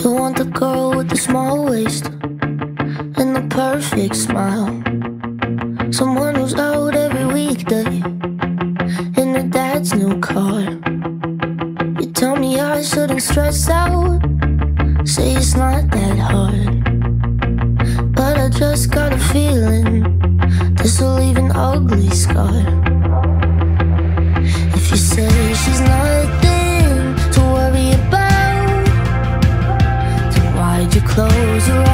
You want the girl with the small waist and the perfect smile, someone who's out every weekday in her dad's new car. You tell me I shouldn't stress out, say it's not that hard, but I just got a feeling this will leave an ugly scar. If you say she's nothing to worry about, then why'd you close your eyes?